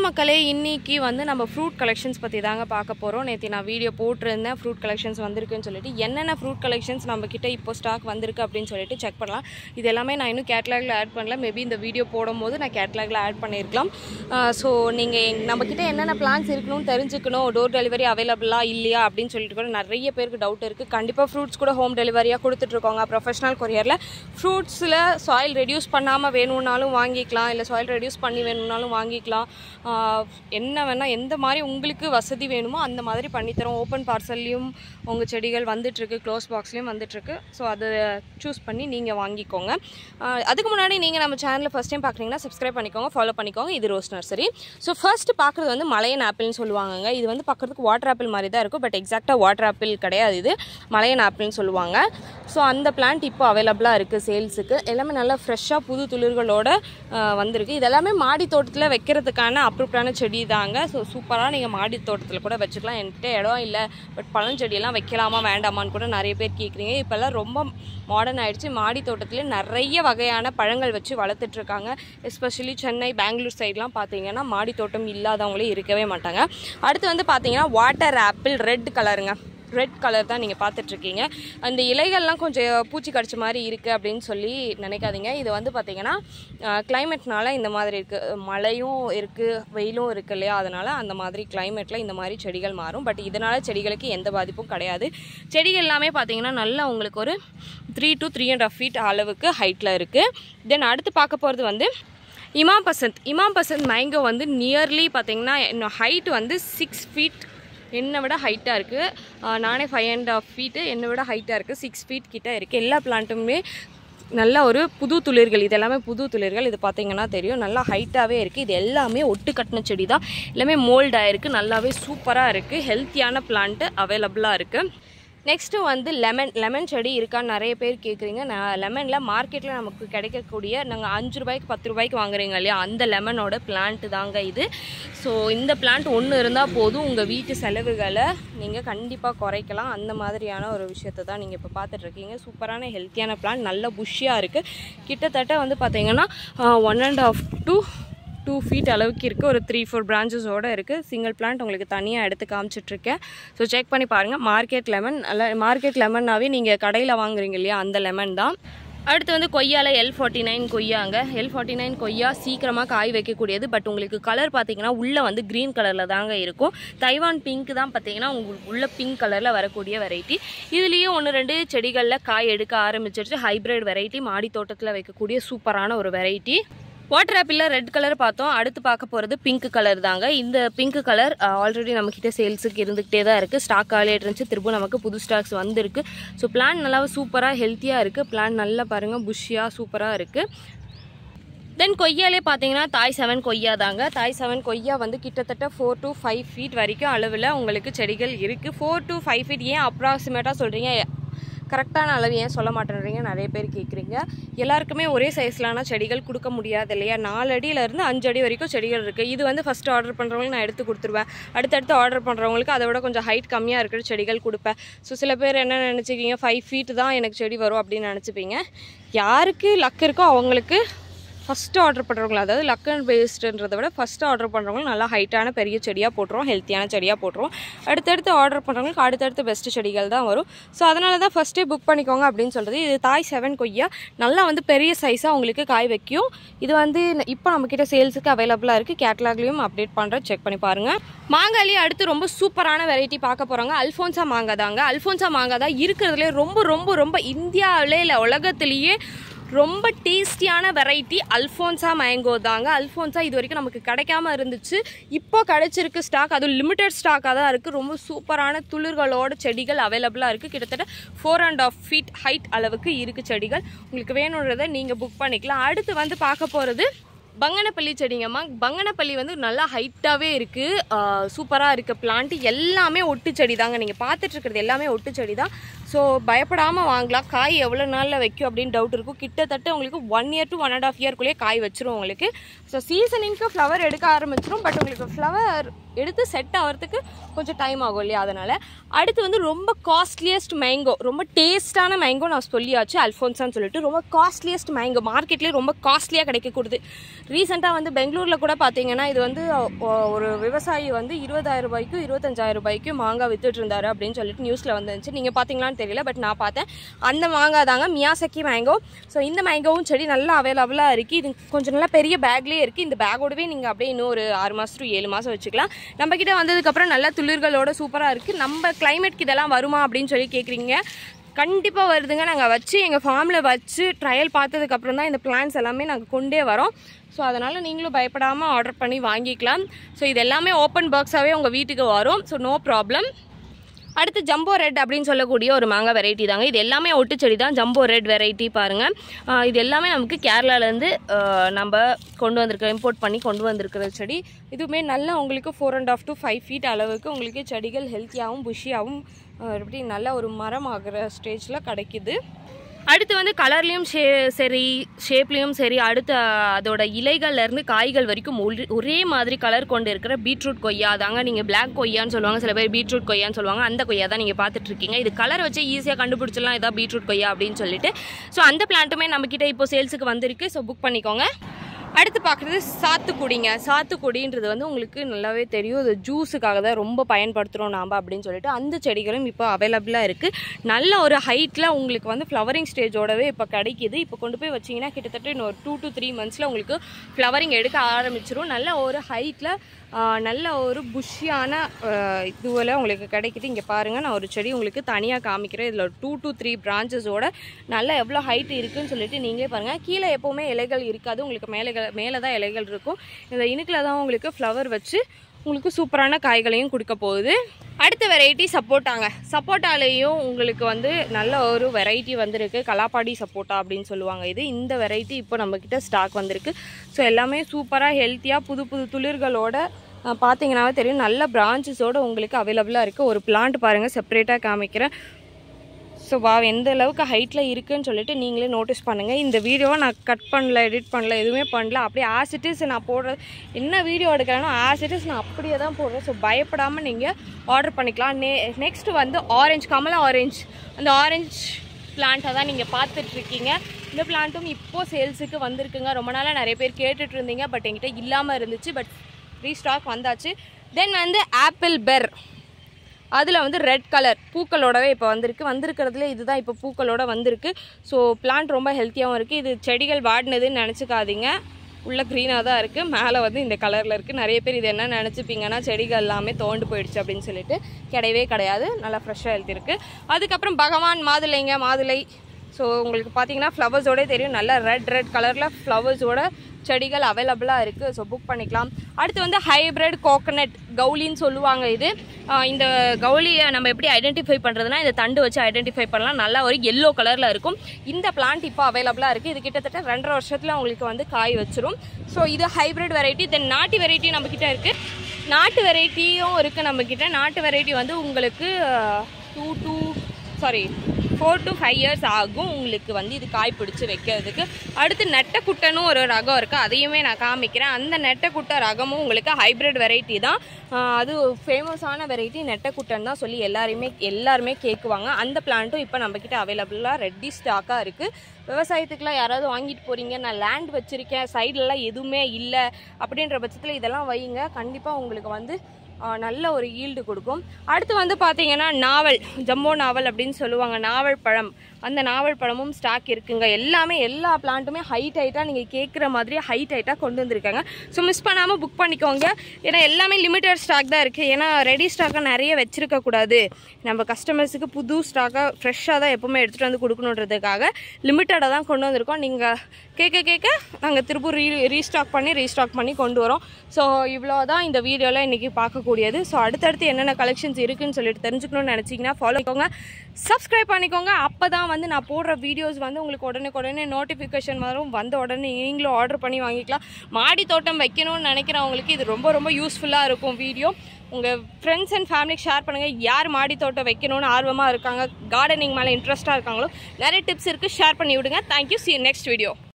மக்களே, இன்னைக்கு வந்து நம்ம ஃப்ரூட் கலெக்ஷன்ஸ் பற்றி தாங்க பார்க்க போகிறோம். நேற்று நான் வீடியோ போட்டிருந்தேன், ஃப்ரூட் கலெக்ஷன்ஸ் வந்திருக்குன்னு சொல்லிட்டு. என்னென்ன ஃப்ரூட் கலெக்ஷன்ஸ் நம்மக்கிட்ட இப்போ ஸ்டாக் வந்திருக்கு அப்படின்னு சொல்லிட்டு செக் பண்ணலாம். இது எல்லாமே நான் இன்னும் கேட்லாகில் ஆட் பண்ணல. மேபி இந்த வீடியோ போடும்போது நான் கேட்லாகில் ஆட் பண்ணியிருக்கலாம். ஸோ நீங்கள் நம்மக்கிட்ட என்னென்ன பிளான்ஸ் இருக்கணும்னு தெரிஞ்சுக்கணும், டோர் டெலிவரி அவைலபிளாக இல்லையா அப்படின்னு சொல்லிட்டு கூட நிறைய பேருக்கு டவுட் இருக்குது. கண்டிப்பாக ஃப்ரூட்ஸ் கூட ஹோம் டெலிவரியாக கொடுத்துட்ருக்கோங்க. ப்ரொஃபஷனல் கொரியரில் ஃப்ரூட்ஸில் சாயில் ரெடியூஸ் பண்ணாமல் வேணும்னாலும் வாங்கிக்கலாம், இல்லை சாயில் ரெடியூஸ் பண்ணி வேணும்னாலும் வாங்கிக்கலாம். என்ன வேணால் எந்த மாதிரி உங்களுக்கு வசதி வேணுமோ அந்த மாதிரி பண்ணித்தரோம். ஓப்பன் பார்சல்லையும் உங்கள் செடிகள் வந்துட்டுருக்கு, க்ளோஸ் பாக்ஸ்லேயும் வந்துட்டுருக்கு. ஸோ அதை சூஸ் பண்ணி நீங்கள் வாங்கிக்கோங்க. அதுக்கு முன்னாடி நீங்கள் நம்ம சேனலில் ஃபஸ்ட் டைம் பார்க்குறீங்கன்னா சப்ஸ்கிரைப் பண்ணிக்கோங்க, ஃபாலோ பண்ணிக்கோங்க. இது ரோஸ் நர்சரி. ஸோ ஃபர்ஸ்ட் பார்க்குறது வந்து மலையன் ஆப்பிள்னு சொல்லுவாங்க. இது வந்து பார்க்குறதுக்கு வாட்டர் ஆப்பிள் மாதிரி தான் இருக்கும், பட் எக்ஸாக்டாக வாட்டர் ஆப்பிள் கிடையாது, இது மலையன் ஆப்பிள்னு சொல்லுவாங்க. ஸோ அந்த பிளான்ட் இப்போ அவைலபிளாக இருக்குது சேல்ஸுக்கு. எல்லாமே நல்லா ஃப்ரெஷ்ஷாக புது துளிர்களோடு வந்திருக்கு. இதெல்லாமே மாடி தோட்டத்தில் வைக்கிறதுக்கான அப்ரூவ்டான செடி தாங்க. ஸோ சூப்பராக நீங்கள் மாடி தோட்டத்தில் கூட வச்சுக்கலாம். என்கிட்ட இடம் இல்லை, பட் பழஞ்செடியெல்லாம் வைக்கலாமா வேண்டாமான்னு கூட நிறைய பேர் கேட்குறீங்க. இப்போல்லாம் ரொம்ப மாடர்ன் ஆகிடுச்சு. மாடி தோட்டத்தில் நிறைய வகையான பழங்கள் வச்சு வளர்த்துட்ருக்காங்க. எஸ்பெஷலி சென்னை, பெங்களூர் சைட்லாம் பார்த்தீங்கன்னா மாடி தோட்டம் இல்லாதவங்களே இருக்கவே மாட்டாங்க. அடுத்து வந்து பார்த்தீங்கன்னா வாட்டர் ஆப்பிள் ரெட் கலருங்க. ரெட் கலர் தான் நீங்கள் பார்த்துட்ருக்கீங்க. அந்த இலைகள்லாம் கொஞ்சம் பூச்சி கடிச்ச மாதிரி இருக்குது அப்படின்னு சொல்லி நினைக்காதீங்க. இது வந்து பார்த்திங்கன்னா கிளைமேட்னால இந்த மாதிரி இருக்குது. மழையும் இருக்குது, வெயிலும் இருக்குது இல்லையா, அதனால் அந்த மாதிரி கிளைமேட்டில் இந்த மாதிரி செடிகள் மாறும். பட் இதனால் செடிகளுக்கு எந்த பாதிப்பும் கிடையாது. செடிகள் எல்லாமே பார்த்திங்கன்னா நல்லா உங்களுக்கு ஒரு 3 to 3.5 feet அளவுக்கு ஹைட்டில் இருக்குது. தென் அடுத்து பார்க்க போகிறது வந்து இமாம் பசந்த் மேங்கோ வந்து நியர்லி பார்த்திங்கன்னா ஹைட் வந்து 6 feet என்னை விட ஹைட்டாக இருக்குது. நானே 5.5 feet என்னை விட ஹைட்டாக இருக்குது. 6 feet கிட்டே இருக்குது. எல்லா பிளான்ட்டுமே நல்ல ஒரு புது துளிர்கள். இது எல்லாமே புது துளிர்கள். இது பார்த்திங்கன்னா தெரியும், நல்லா ஹைட்டாகவே இருக்குது. இது எல்லாமே ஒட்டு கட்டின செடி தான். எல்லாமே மோல்ட் ஆகிருக்கு. நல்லாவே சூப்பராக இருக்குது. ஹெல்த்தியான பிளான்ட்டு அவைலபிளாக இருக்குது. நெக்ஸ்ட்டு வந்து லெமன் செடி இருக்கான்னு நிறைய பேர் கேட்குறீங்க. லெமனில் மார்க்கெட்டில் நமக்கு கிடைக்கக்கூடிய, நாங்கள் 5 ரூபாய்க்கு 10 ரூபாய்க்கு வாங்குறீங்க இல்லையா, அந்த லெமனோட பிளான்ட்டு தாங்க இது. ஸோ இந்த பிளான்ட் ஒன்று இருந்தால் போதும், உங்கள் வீட்டு செலவுகளை நீங்கள் கண்டிப்பாக குறைக்கலாம். அந்த மாதிரியான ஒரு விஷயத்தை தான் நீங்கள் இப்போ பார்த்துட்ருக்கீங்க. சூப்பரான ஹெல்த்தியான பிளான்ட், நல்ல புஷ்ஷியாக இருக்குது. கிட்டத்தட்ட வந்து பார்த்திங்கன்னா 1.5 to 2 feet அளவுக்கு இருக்குது. ஒரு 3-4 பிரான்ச்சஸோடு இருக்குது. சிங்கிள் பிளான்ட் உங்களுக்கு தனியாக எடுத்து காமிச்சிட்ருக்கேன். ஸோ செக் பண்ணி பாருங்கள். மார்க்கெட் லெமன்னாவே நீங்கள் கடையில் வாங்குறீங்க இல்லையா, அந்த லெமன் தான். அடுத்து வந்து கொய்யாவில் L49 கொய்யாங்க. L49 கொய்யா சீக்கிரமாக காய் வைக்கக்கூடியது. பட் உங்களுக்கு கலர் பார்த்தீங்கன்னா உள்ளே வந்து க்ரீன் கலரில் தாங்க இருக்கும். தைவான் பிங்க் தான் பார்த்தீங்கன்னா உங்களுக்கு உள்ள பிங்க் கலரில் வரக்கூடிய வெரைட்டி. இதுலேயும் 1-2 செடிகளில் காய் எடுக்க ஆரம்பிச்சிருச்சு. ஹைப்ரிட் வெரைட்டி, மாடி தோட்டத்தில் வைக்கக்கூடிய சூப்பரான ஒரு வெரைட்டி. வாட்டர் ஆப்பிளில் ரெட் கலர் பார்த்தோம். அடுத்து பார்க்க போகிறது பிங்க் கலர் தாங்க. இந்த பிங்க் கலர் ஆல்ரெடி நம்மக்கிட்ட சேல்ஸுக்கு இருந்துக்கிட்டே தான் இருக்குது. ஸ்டாக் காலியாக இருந்துச்சு, திரும்ப நமக்கு புது ஸ்டாக்ஸ் வந்திருக்கு. ஸோ பிளான் நல்லாவே சூப்பராக ஹெல்த்தியாக இருக்குது. பிளான் நல்லா பாருங்கள், புஷ்ஷியாக சூப்பராக இருக்குது. தென் கொய்யாலே பார்த்தீங்கன்னா தாய் 7 கொய்யா தாங்க. தாய் 7 கொய்யா வந்து கிட்டத்தட்ட 4 to 5 feet வரைக்கும் அளவில் உங்களுக்கு செடிகள் இருக்குது. 4 to 5 feet ஏன் அப்ராக்சிமேட்டாக சொல்கிறீங்க, கரெக்டான அளவு ஏன் சொல்ல மாட்டேன்றீங்க நிறைய பேர் கேட்குறீங்க. எல்லாருக்குமே ஒரே சைஸ்லான செடிகள் கொடுக்க முடியாது இல்லையா. 4 அடியிலேருந்து 5 அடி வரைக்கும் செடிகள் இருக்குது. இது வந்து ஃபஸ்ட்டு ஆர்டர் பண்ணுறவங்களுக்கு நான் எடுத்து கொடுத்துருவேன். அடுத்தடுத்து ஆர்டர் பண்ணுறவங்களுக்கு அதை விட கொஞ்சம் ஹைட் கம்மியாக இருக்கிற செடிகள் கொடுப்பேன். ஸோ சில பேர் என்ன நினச்சிக்கிங்க, 5 feet தான் எனக்கு செடி வரும் அப்படின்னு நினச்சிப்பீங்க. யாருக்கு லக் இருக்கோ அவங்களுக்கு ஃபஸ்ட்டு ஆர்டர் பண்ணுறவங்களா, அதாவது லக் அண்ட் பேஸ்டுன்றதை விட ஃபஸ்ட்டு ஆர்டர் பண்ணுறவங்களுக்கு நல்லா ஹைட்டான பெரிய செடியாக போட்டுருவோம், ஹெல்த்தியான செடியாக போட்டுருவோம். அடுத்தடுத்து ஆர்டர் பண்ணுறவங்களுக்கு அடுத்தடுத்து பெஸ்ட்டு செடிகள் தான் வரும். ஸோ அதனால தான் ஃபஸ்ட்டே புக் பண்ணிக்கோங்க அப்படின்னு சொல்கிறது. இது தாய் 7 கொய்யா நல்லா வந்து பெரிய சைஸாக உங்களுக்கு காய் வைக்கும். இது வந்து இப்போ நம்மக்கிட்ட சேல்ஸுக்கு அவைலபிளாக இருக்குது. கேட்லாக்லேயும் அப்டேட் பண்ணுறேன், செக் பண்ணி பாருங்கள். மாங்காயிலே அடுத்து ரொம்ப சூப்பரான வெரைட்டி பார்க்க போகிறாங்க. அல்ஃபோன்சா மாங்காய் தாங்க. அல்ஃபோன்சா மாங்காய் தான் இருக்கிறதுலே ரொம்ப ரொம்ப ரொம்ப இந்தியாவிலே இல்லை உலகத்துலேயே ரொம்ப டேஸ்டியான வெரைட்டி அல்ஃபோன்சா மேங்கோ தாங்க. அல்ஃபோன்சா இது வரைக்கும் நமக்கு கிடைக்காம இருந்துச்சு, இப்போ கிடைச்சிருக்கு ஸ்டாக். அதுவும் லிமிட்டட் ஸ்டாக்காக தான் இருக்குது. ரொம்ப சூப்பரான துளிர்களோட செடிகள் அவைலபிளாக இருக்குது. கிட்டத்தட்ட 4.5 feet ஹைட் அளவுக்கு இருக்குது செடிகள். உங்களுக்கு வேணுன்றதை நீங்கள் புக் பண்ணிக்கலாம். அடுத்து வந்து பார்க்க போகிறது பங்கனப்பள்ளி செடிங்கம்மா. பங்கனப்பள்ளி வந்து நல்லா ஹைட்டாகவே இருக்குது, சூப்பராக இருக்குது பிளான்ட்டு. எல்லாமே ஒட்டு செடி தாங்க. நீங்கள் பார்த்துட்ருக்கிறது எல்லாமே ஒட்டு செடி தான். ஸோ பயப்படாமல் வாங்கலாம். காய் எவ்வளோ நாளில் வைக்கும் அப்படின்னு டவுட் இருக்கும். கிட்டத்தட்ட உங்களுக்கு 1 year to 1.5 year வச்சிரும் உங்களுக்கு. ஸோ சீசனிங்க்கு ஃப்ளவர் எடுக்க ஆரம்பிச்சிடும். பட் உங்களுக்கு ஃப்ளவர் எடுத்து செட் ஆகிறதுக்கு கொஞ்சம் டைம் ஆகும் இல்லையா, அதனால். அடுத்து வந்து ரொம்ப காஸ்ட்லியஸ்ட் மேங்கோ, ரொம்ப டேஸ்ட்டான மேங்கோ நான் சொல்லியாச்சு, அல்ஃபோன்ஸான்னு சொல்லிட்டு. ரொம்ப காஸ்ட்லியஸ்ட் மேங்கோ, மார்க்கெட்லேயே ரொம்ப காஸ்ட்லியாக கிடைக்கக்கூடாது. ரீசெண்டாக வந்து பெங்களூரில் கூட பார்த்தீங்கன்னா இது வந்து ஒரு விவசாயி வந்து 20,000 ரூபாய்க்கும் 25,000 ரூபாய்க்கும் மாங்காய் வித்துட்டு இருந்தாரு அப்படின்னு சொல்லிட்டு நியூஸில் வந்துருந்துச்சு. நீங்கள் பார்த்தீங்களான்னு தெரியல, பட் நான் பார்த்தேன். அந்த மாங்காய் தாங்க மியாசக்கி மேங்கோ. ஸோ இந்த மேங்கோவும் செடி நல்லா அவைலபிளாக இருக்குது. இது கொஞ்சம் நல்லா பெரிய பேக்லேயே இருக்குது. இந்த பேக்கோடவே நீங்கள் அப்படியே இன்னும் ஒரு 6 மாதம் to 7 மாதம் வச்சுக்கலாம். நம்மக்கிட்ட வந்ததுக்கப்புறம் நல்லா துளிர்களோட சூப்பராக இருக்குது. நம்ம கிளைமேட்க்கு இதெல்லாம் வருமா அப்படின்னு சொல்லி கேட்குறீங்க. கண்டிப்பாக வருதுங்க. நாங்கள் வச்சு எங்கள் ஃபார்மில் வச்சு ட்ரையல் பார்த்ததுக்கப்புறம் தான் இந்த பிளான்ஸ் எல்லாமே நாங்கள் கொண்டே வரோம். ஸோ அதனால் நீங்களும் பயப்படாமல் ஆர்டர் பண்ணி வாங்கிக்கலாம். ஸோ இது எல்லாமே ஓப்பன் பாக்ஸாகவே உங்கள் வீட்டுக்கு வரும். So no problem. அடுத்து ஜம்போ ரெட் அப்படின்னு சொல்லக்கூடிய ஒரு மாங்காய் வெரைட்டி தாங்க. இது எல்லாமே ஒட்டு செடி தான். ஜம்போ ரெட் வெரைட்டி பாருங்கள். இது எல்லாமே நமக்கு கேரளாலேருந்து நம்ம கொண்டு வந்திருக்க, இம்போர்ட் பண்ணி கொண்டு வந்திருக்கிற செடி. இதுவுமே நல்லா உங்களுக்கு 4.5 to 5 feet அளவுக்கு உங்களுக்கு செடிகள் ஹெல்த்தியாகவும் புஷியாகவும் எப்படி நல்ல ஒரு மரம் ஆகிற ஸ்டேஜில் கிடைக்குது. அடுத்து வந்து கலர்லேயும் சரி, ஷேப்லேயும் சரி, அடுத்து அதோட இலைகள்லேருந்து காய்கள் வரைக்கும் ஒரே மாதிரி கலர் கொண்டு இருக்கிற பீட்ரூட் கொய்யா தாங்க. நீங்கள் பிளாக் கொய்யான்னு சொல்லுவாங்க, சில பேர் பீட்ரூட் கொய்யான்னு சொல்லுவாங்க. அந்த கொய்யா தான் நீங்கள் பார்த்துட்ருக்கீங்க. இது கலர் வச்சு ஈஸியாக கண்டுபிடிச்சிடலாம் இதான் பீட்ரூட் கொய்யா அப்படின்னு சொல்லிட்டு. ஸோ அந்த பிளான்ட்டுமே நம்மக்கிட்ட இப்போ சேல்ஸுக்கு வந்திருக்கு. ஸோ புக் பண்ணிக்கோங்க. அடுத்து பார்க்குறது சாத்துக்குடிங்க. சாத்துக்குடின்றது வந்து உங்களுக்கு நல்லாவே தெரியும், இது ஜூஸுக்காக தான் ரொம்ப பயன்படுத்துகிறோம் நாம் அப்படின்னு சொல்லிட்டு. அந்த செடிகளும் இப்போ அவைலபிளாக இருக்குது. நல்ல ஒரு ஹைட்டில் உங்களுக்கு வந்து ஃப்ளவரிங் ஸ்டேஜோடவே இப்போ கிடைக்கிது. இப்போ கொண்டு போய் வச்சிங்கன்னா கிட்டத்தட்ட இன்னும் ஒரு 2 to 3 months உங்களுக்கு ஃப்ளவரிங் எடுக்க ஆரம்பிச்சிடும். நல்ல ஒரு ஹைட்டில் நல்ல ஒரு புஷ்ஷியான இதுவில் உங்களுக்கு கிடைக்கிது. இங்கே பாருங்கள், நான் ஒரு செடி உங்களுக்கு தனியாக காமிக்கிறேன். இதில் 2 to 3 branchஸோட நல்லா எவ்வளோ ஹைட் இருக்குதுன்னு சொல்லிட்டு நீங்களே பாருங்கள். கீழே எப்போவுமே இலைகள் இருக்காது, உங்களுக்கு மேலே தான் இலைகள் இருக்கும். இந்த இனுக்கில் தான் உங்களுக்கு ஃப்ளவர் வச்சு உங்களுக்கு சூப்பரான காய்களையும் கொடுக்க போகுது. அடுத்த வெரைட்டி சப்போட்டாங்க. சப்போட்டாலேயும் உங்களுக்கு வந்து நல்ல ஒரு வெரைட்டி வந்திருக்கு, கலாப்பாடி சப்போட்டா அப்படின்னு சொல்லுவாங்க. இந்த வெரைட்டி இப்போ நம்மக்கிட்ட ஸ்டாக் வந்திருக்கு. ஸோ எல்லாமே சூப்பராக ஹெல்த்தியாக புது புது துளிர்களோட பார்த்தீங்கன்னாவே தெரியும், நல்ல பிரான்ச்சஸோடு உங்களுக்கு அவைலபிளாக இருக்குது. ஒரு பிளான்ட் பாருங்கள், செப்பரேட்டாக காமிக்கிறேன். ஸோ எந்த அளவுக்கு ஹைட்டில் இருக்குதுன்னு சொல்லிட்டு நீங்களே நோட்டீஸ் பண்ணுங்கள். இந்த வீடியோவை நான் கட் பண்ணல, எடிட் பண்ணல, எதுவுமே பண்ணல. அப்படியே ஆசிட்டிஸ் நான் போடுறது, என்ன வீடியோ எடுக்கிறேன்னா ஆசிட்டிஸ் நான் அப்படியே தான் போடுறேன். ஸோ பயப்படாமல் நீங்கள் ஆர்டர் பண்ணிக்கலாம். நெக்ஸ்ட்டு வந்து ஆரஞ்சு, கமலா ஆரஞ்சு. அந்த ஆரஞ்சு பிளான்ட்டை தான் நீங்கள் பார்த்துட்ருக்கீங்க. இந்த பிளான்ட்டும் இப்போது சேல்ஸுக்கு வந்திருக்குங்க. ரொம்ப நாளாக நிறைய பேர் கேட்டுட்டு இருந்தீங்க, பட் என்கிட்ட இல்லாமல் இருந்துச்சு. பட் ரீஸ்டாக் வந்தாச்சு. தென் வந்து ஆப்பிள் பெர், அதில் வந்து ரெட் கலர் பூக்களோடவே இப்போ வந்திருக்கிறதுல இதுதான் இப்போ பூக்களோட வந்திருக்கு. ஸோ பிளான்ட் ரொம்ப ஹெல்த்தியாகவும் இருக்குது. இது செடிகள் வாடினதுன்னு நினச்சிக்காதீங்க, உள்ள க்ரீனாக தான் இருக்குது, மேலே வந்து இந்த கலரில் இருக்குது. நிறைய பேர் இது என்ன நினச்சிப்பீங்கன்னா செடிகள் எல்லாமே தோண்டு போயிடுச்சு அப்படின்னு சொல்லிட்டு. கிடையவே கிடையாது, நல்லா ஃப்ரெஷ்ஷாக ஹெல்த்தி இருக்குது. அதுக்கப்புறம் பகவான் மாதுளை. ஸோ உங்களுக்கு பார்த்தீங்கன்னா ஃப்ளவர்ஸோடே தெரியும், நல்லா ரெட் கலரில் ஃப்ளவர்ஸோட செடிகள் அவைலபிளாக இருக்குது. ஸோ புக் பண்ணிக்கலாம். அடுத்து வந்து ஹைப்ரிட் கோகனட் கவுலின்னு சொல்லுவாங்க. இந்த கவுலியை நம்ம எப்படி ஐடென்டிஃபை பண்ணுறதுனா, இந்த தண்டு வச்சு ஐடென்டிஃபை பண்ணலாம். நல்லா ஒரு எல்லோ கலரில் இருக்கும். இந்த பிளான்ட் இப்போ அவைலபிளாக இருக்குது. இது கிட்டத்தட்ட 2.5 வருஷத்தில் உங்களுக்கு வந்து காய் வச்சிரும். ஸோ இது ஹைப்ரிட் வெரைட்டி. தென் நாட்டு வெரைட்டி நம்மக்கிட்ட இருக்குது. நாட்டு வெரைட்டியும் இருக்குது நம்மக்கிட்ட. நாட்டு வெரைட்டி வந்து உங்களுக்கு 4 to 5 years ஆகும் உங்களுக்கு வந்து இது காய் பிடிச்சி வைக்கிறதுக்கு. அடுத்து நெட்டக்குட்டன்னு ஒரு ரகம் இருக்குது, அதையுமே நான் காமிக்கிறேன். அந்த நெட்டக்குட்டை ரகமும் உங்களுக்கு ஹைப்ரிட் வெரைட்டி தான். அது ஃபேமஸான வெரைட்டி நெட்டக்குட்டன் தான் சொல்லி எல்லாருமே கேட்குவாங்க. அந்த பிளான்ட்டும் இப்போ நம்மக்கிட்ட அவைலபிளாக ரெடி ஸ்டாக்காக இருக்குது. விவசாயத்துக்குலாம் யாராவது வாங்கிட்டு போகிறீங்க, நான் லேண்ட் வச்சுருக்கேன், சைட்லலாம் எதுவுமே இல்லை அப்படின்ற பட்சத்தில் இதெல்லாம் வைங்க, கண்டிப்பாக உங்களுக்கு வந்து நல்ல ஒரு ஈல்டு கொடுக்கும். அடுத்து வந்து பார்த்தீங்கன்னா நாவல், ஜம்போ நாவல் அப்படின்னு சொல்லுவாங்க, நாவல் பழம். அந்த நாவல் பழமும் ஸ்டாக் இருக்குங்க. எல்லா பிளான்ட்டுமே ஹைட்டாக நீங்கள் கேட்குற மாதிரி ஹைட்டாக கொண்டு வந்திருக்காங்க. ஸோ மிஸ் பண்ணாமல் புக் பண்ணிக்கோங்க. ஏன்னா எல்லாமே லிமிட்டட் ஸ்டாக் தான் இருக்குது. ஏன்னா ரெடி ஸ்டாக்காக நிறைய வச்சுருக்கக்கூடாது, நம்ம கஸ்டமர்ஸுக்கு புது ஸ்டாக்காக ஃப்ரெஷ்ஷாக தான் எப்போவுமே எடுத்துகிட்டு வந்து கொடுக்கணுன்றதுக்காக லிமிட்டடாக தான் கொண்டு வந்திருக்கோம். நீங்கள் கேட்க நாங்கள் திரும்ப ரீஸ்டாக் பண்ணி கொண்டு வரோம். ஸோ இவ்வளோ தான் இந்த வீடியோவில் இன்றைக்கி பார்க்கக்கூடியது. ஸோ அடுத்தடுத்து என்னென்ன கலெக்ஷன்ஸ் இருக்குதுன்னு சொல்லிட்டு தெரிஞ்சுக்கணும்னு நினச்சிங்கன்னா ஃபாலோ பண்ணிக்கோங்க, சப்ஸ்கிரைப் பண்ணிக்கோங்க. அப்போ தான் வந்து நான் போடுற வீடியோஸ் வந்து உங்களுக்கு உடனே நோட்டிஃபிகேஷன் வரும். வந்த உடனே நீங்களும் ஆர்டர் பண்ணி வாங்கிக்கலாம். மாடி தோட்டம் வைக்கணும்னு நினைக்கிறவங்களுக்கு இது ரொம்ப யூஸ்ஃபுல்லாக இருக்கும் வீடியோ. உங்கள் ஃப்ரெண்ட்ஸ் அண்ட் ஃபேமிலிக்கு ஷேர் பண்ணுங்கள். யார் மாடி தோட்டம் வைக்கணும்னு ஆர்வமாக இருக்காங்க, கார்டனிங் மேலே இன்ட்ரெஸ்ட்டாக இருக்காங்களோ நிறைய டிப்ஸ் இருக்குது, ஷேர் பண்ணி விடுங்க. Thank you. see you next video.